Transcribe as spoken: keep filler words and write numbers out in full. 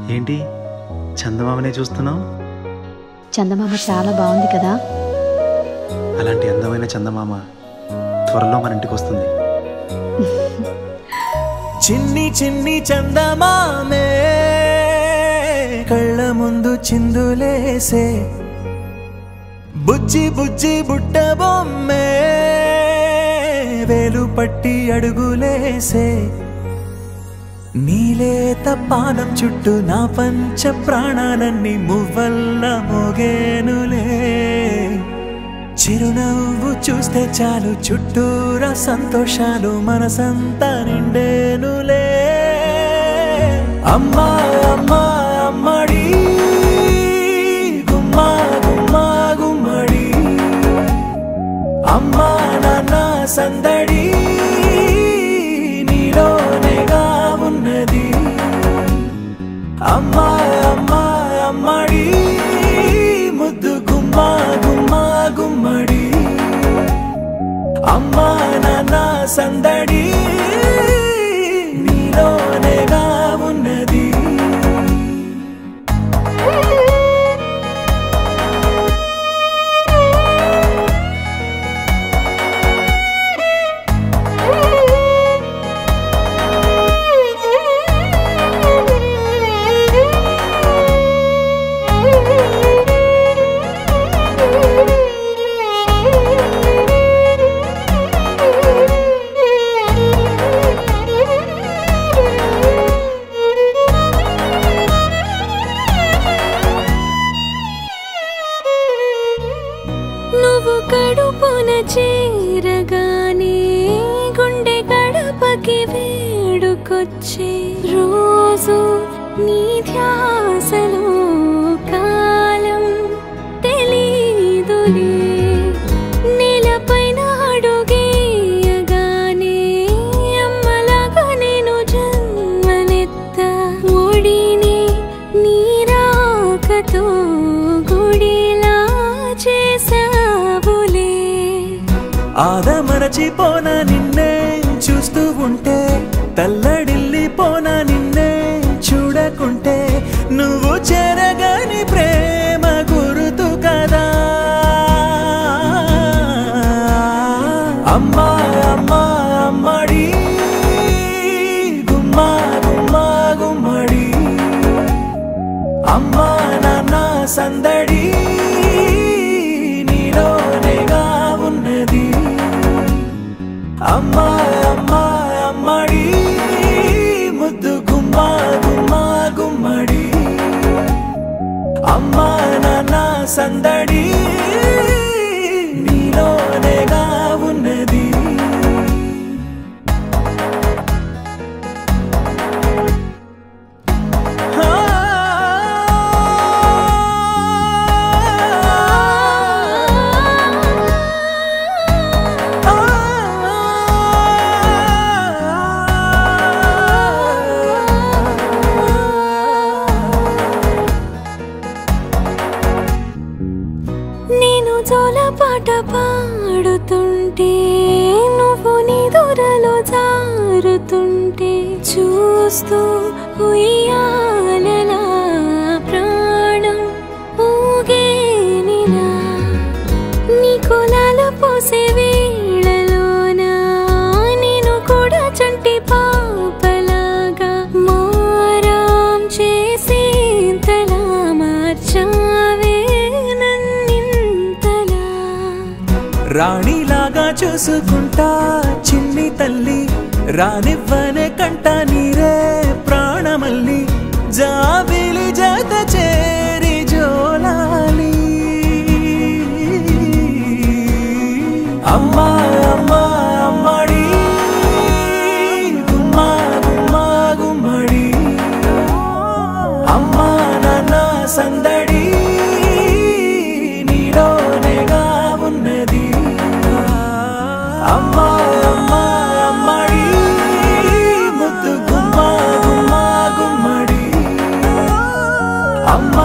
ఏంటి చందమామనే చూస్తున్నావు? చందమామ చాలా బాగుంది కదా. అలాంటి అందమైన చందమామ త్వరలో మన ఇంటికి వస్తుంది. చిన్ని చిన్ని చందమామే కళ్ళ ముందు చిందులేసే, బుజ్జి బుజ్జి బుట్ట బొమ్మే వేలు పట్టి అడుగులేసే, నీలేత పానం చుట్టూ నా పంచ ప్రాణాలన్నీ మువ్వల్ల మోగేనులే, చిరునవ్వు చూస్తే చాలు చుట్టూరా సంతోషాలు మనసంతా నిండేనులే. అమ్మా అమ్మా అమ్మడి గుమ్మా గుమ్మా గుమ్మడి, అమ్మా నాన్న సందడి నీలోనేగా ఉన్నది. అమ్మా అమ్మా అమ్మడి ముద్దు గుమ్మా గుమ్మా గుమ్మడి, అమ్మా నాన్న సందడి నీలోనేగా ఉన్నది. నువ్వు కడుపున చేరగానే గుండె గడపకి వేడుకొచ్చే, రోజు నీ ధ్యాసలో కాలం తెలీదులే, నేలపైన అడుగేయగానే అమ్మలాగా నేను జన్మనెత్త, ఒడిని నీ రాకతో గుడిలా చేసావులే. ఆదమరచిపోనా నిన్నే చూస్తూ ఉంటే, తల్లడిల్లిపోనా నిన్నే చూడకుంటే, నువ్వు చెరగని ప్రేమ గురుతు కదా. అమ్మా అమ్మా అమ్మడి గుమ్మా గుమ్మా గుమ్మడి, అమ్మా నాన్న సందడి నీలోనేగా ఉన్నది. అమ్మా అమ్మా అమ్మడి ముద్దు గుమ్మా గుమ్మా గుమ్మడి, అమ్మా నాన్న సందడి నీలోనేగా ఉన్నది. నేను జోలపాట పాడుతుంటే, నువ్వు నీ దూరలో జారుతుంటే, చూస్తూ ఉయ్యాలలా ప్రాణం ఊగేనిలా, నీ కులాల పోసే వేళలోనా నేను కూడా చంటి పాపలాగా మారాం చేసి తలా మార్చావే. రాణిలాగా చూసుకుంటా చిన్ని తల్లి, రానివ్వనే కంట నీరే ప్రాణమల్లి, జాబిలి జత చేరి జోలాలి. అమ్మా అమ్మా అమ్మడి గుమ్మా గుమ్మా గుమ్మడి, అమ్మా నాన్న సందడి నీలోనేగా ఉన్నది. అమ్మా అమ్మా అమ్మడి ముద్దు గుమ్మా గుమ్మా గుమ్మడి, అమ్మా